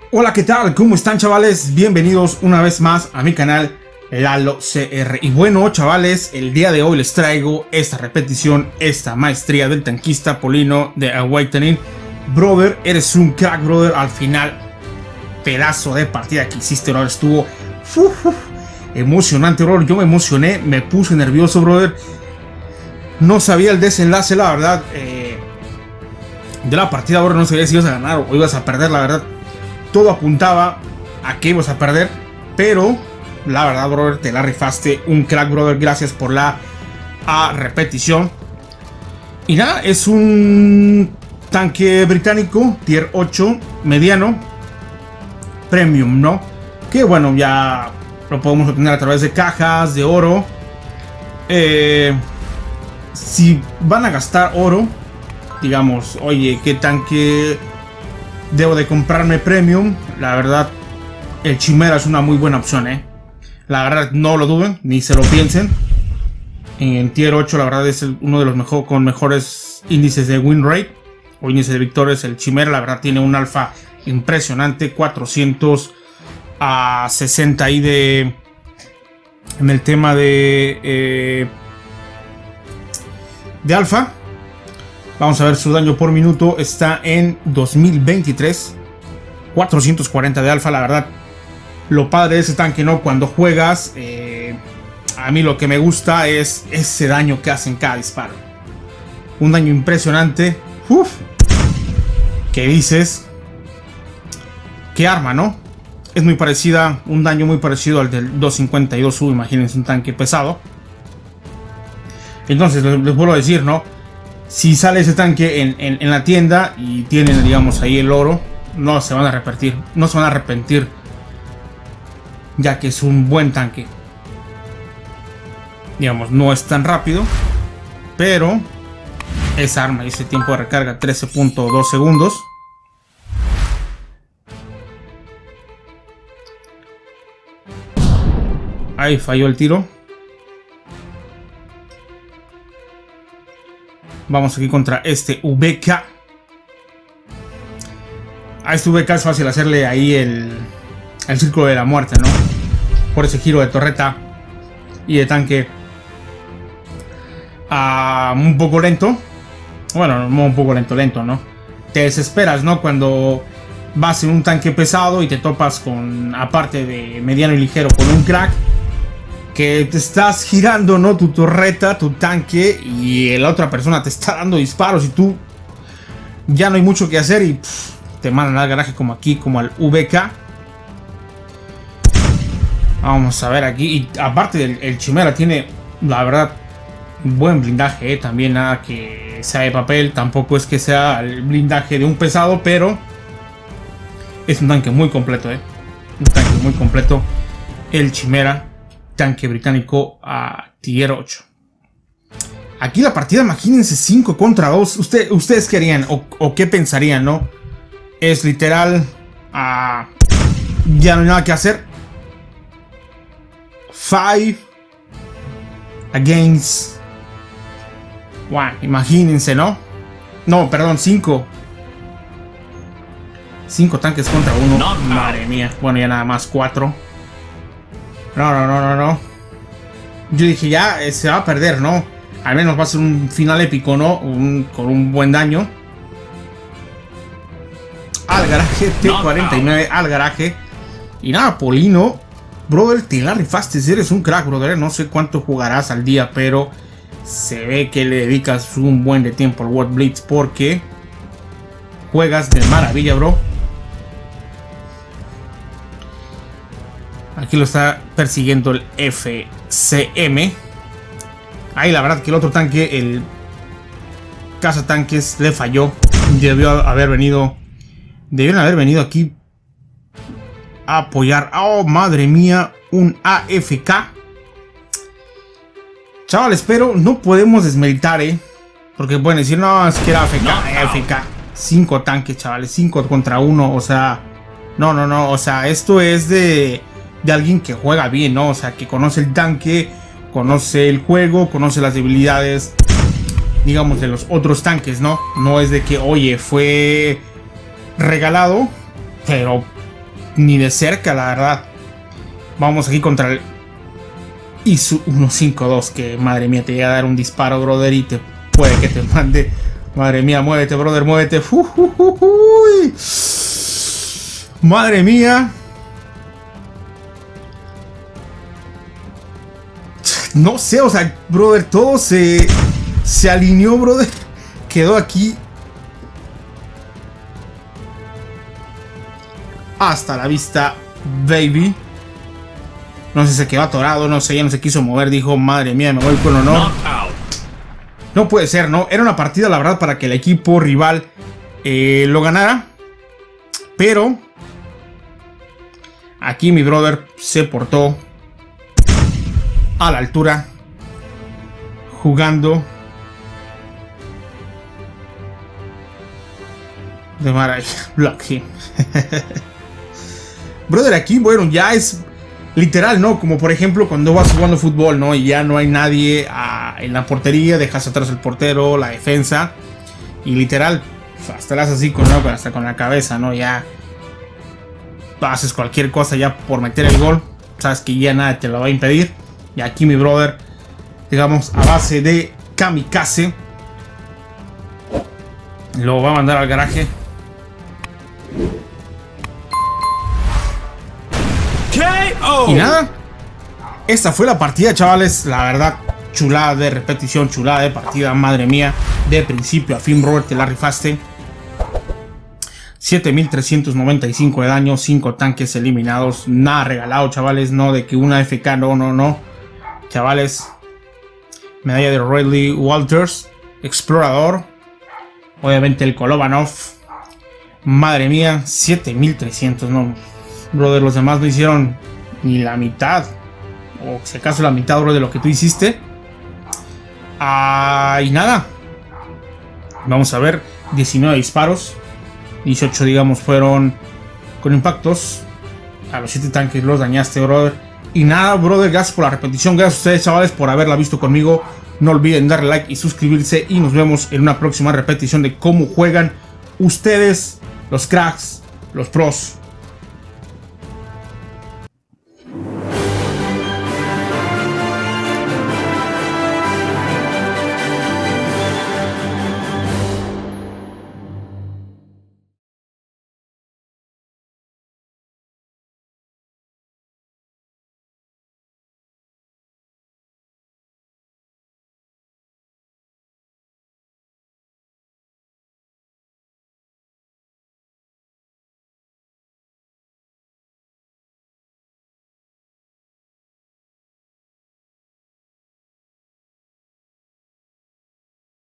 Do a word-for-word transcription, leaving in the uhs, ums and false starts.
Hola, ¿qué tal? ¿Cómo están, chavales? Bienvenidos una vez más a mi canal Lalo C R. Y bueno, chavales, el día de hoy les traigo esta repetición, esta maestría del tanquista Polino de Awakening. Brother, eres un crack, brother. Al final, pedazo de partida que hiciste, brother. Estuvo uf, uf, emocionante, brother. Yo me emocioné, me puse nervioso, brother. No sabía el desenlace, la verdad, eh, de la partida, brother. No sabía si ibas a ganar o ibas a perder, la verdad. Todo apuntaba a que ibas a perder, pero la verdad, brother, te la rifaste. Un crack, brother. Gracias por la a repetición. Y nada, es un tanque británico, tier ocho, mediano, premium, ¿no? Que bueno, ya lo podemos obtener a través de cajas, de oro. Eh, si van a gastar oro, digamos, oye, ¿qué tanque debo de comprarme premium? La verdad, el Chimera es una muy buena opción, ¿eh? La verdad, no lo duden, ni se lo piensen. En tier ocho, la verdad, es el, uno de los mejor, con mejores índices de win rate o índice de victorias. El Chimera, la verdad, tiene un alfa impresionante, cuatrocientos sesenta ahí de... En el tema de... Eh, de alfa. Vamos a ver, su daño por minuto está en dos mil veintitrés. cuatrocientos cuarenta de alfa, la verdad. Lo padre de ese tanque, ¿no? Cuando juegas, eh, a mí lo que me gusta es ese daño que hace en cada disparo. Un daño impresionante. Uf. ¿Qué dices? ¿Qué arma, no? Es muy parecida, un daño muy parecido al del dos cincuenta y dos U. Imagínense un tanque pesado. Entonces, les, les vuelvo a decir, ¿no? Si sale ese tanque en, en, en la tienda y tienen, digamos, ahí el oro, no se van a arrepentir, no se van a arrepentir, ya que es un buen tanque. Digamos, no es tan rápido, pero esa arma y ese tiempo de recarga, trece punto dos segundos. Ahí falló el tiro. Vamos aquí contra este V K. A este V K es fácil hacerle ahí el, el círculo de la muerte, ¿no? Por ese giro de torreta y de tanque uh, un poco lento. Bueno, no un poco lento, lento, ¿no? Te desesperas, ¿no? Cuando vas en un tanque pesado y te topas con, aparte de mediano y ligero, con un crack. Que te estás girando, ¿no? Tu torreta, tu tanque, y la otra persona te está dando disparos y tú ya no hay mucho que hacer y pff, te mandan al garaje como aquí, como al V K. Vamos a ver aquí. Y aparte del el Chimera tiene, la verdad, buen blindaje, ¿eh? También nada que sea de papel. Tampoco es que sea el blindaje de un pesado, pero es un tanque muy completo, ¿eh? Un tanque muy completo. El Chimera, tanque británico a tier ocho. Aquí la partida, imagínense, cinco contra dos. Usted, ¿Ustedes qué harían o, o qué pensarían, no? Es literal, uh, ya no hay nada que hacer. Five against one. Imagínense, ¿no? No, perdón, cinco. Cinco tanques contra uno. No, madre mía. Bueno, ya nada más cuatro. No, no, no, no, no. Yo dije, ya eh, se va a perder, ¿no? Al menos va a ser un final épico, ¿no? Un, con un buen daño. Al garaje, T cuarenta y nueve, al garaje. Y nada, Polino, brother, te la rifaste. Eres un crack, brother. No sé cuánto jugarás al día, pero se ve que le dedicas un buen de tiempo al World Blitz, porque juegas de maravilla, bro. Aquí lo está persiguiendo el F C M. Ahí la verdad que el otro tanque, el cazatanques, le falló. Debió haber venido. Debieron haber venido aquí a apoyar. Oh, madre mía. Un A F K. Chavales, pero no podemos desmeritar, ¿eh? Porque pueden decir, no, es que era A F K. No, no. A F K. Cinco tanques, chavales. Cinco contra uno. O sea, no, no, no. O sea, esto es de... de alguien que juega bien, ¿no? O sea, que conoce el tanque, conoce el juego, conoce las debilidades, digamos, de los otros tanques, ¿no? No es de que, oye, fue regalado, pero ni de cerca, la verdad. Vamos aquí contra el Isu uno cinco dos, que madre mía, te llega a dar un disparo, brother, y te puede que te mande. Madre mía, muévete, brother, muévete. Uh, uh, uh, uh. Madre mía. No sé, o sea, brother, todo se, se alineó, brother. Quedó aquí. Hasta la vista, baby. No sé si se quedó atorado, no sé, ya no se quiso mover. Dijo, madre mía, me voy con honor. No puede ser, ¿no? Era una partida, la verdad, para que el equipo rival eh, lo ganara. Pero aquí mi brother se portó a la altura, jugando de maravilla. Block him. Brother, aquí, bueno, ya es literal, ¿no? Como por ejemplo cuando vas jugando fútbol, ¿no? Y ya no hay nadie a, en la portería, dejas atrás el portero, la defensa. Y literal, hasta las así con, ¿no? Hasta con la cabeza, ¿no? Ya haces cualquier cosa ya por meter el gol. Sabes que ya nada te lo va a impedir. Y aquí mi brother, digamos, a base de kamikaze, lo va a mandar al garaje. Y nada, esta fue la partida, chavales. La verdad, chulada de repetición, chulada de partida, madre mía. De principio a fin, brother, te la rifaste. siete mil trescientos noventa y cinco de daño, cinco tanques eliminados. Nada regalado, chavales, no de que una F K, no, no, no. Chavales, medalla de Riley Walters, explorador. Obviamente el Kolovanov. Madre mía, siete mil trescientos, no. Brother, los demás no hicieron ni la mitad, o si acaso la mitad, bro, de lo que tú hiciste. Ah, y nada, vamos a ver, diecinueve disparos, dieciocho, digamos, fueron con impactos. A los siete tanques los dañaste, brother. Y nada, brother, gracias por la repetición. Gracias a ustedes, chavales, por haberla visto conmigo. No olviden darle like y suscribirse. Y nos vemos en una próxima repetición de cómo juegan ustedes, los cracks, los pros.